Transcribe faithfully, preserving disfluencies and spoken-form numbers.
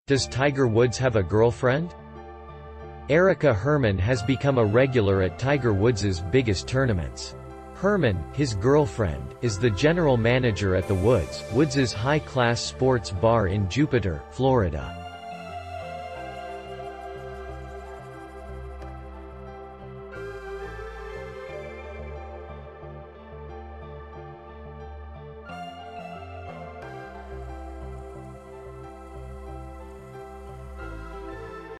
Does Tiger Woods have a girlfriend? Erica Herman has become a regular at Tiger Woods's biggest tournaments. Herman, his girlfriend, is the general manager at the Woods, Woods's high-class sports bar in Jupiter, Florida.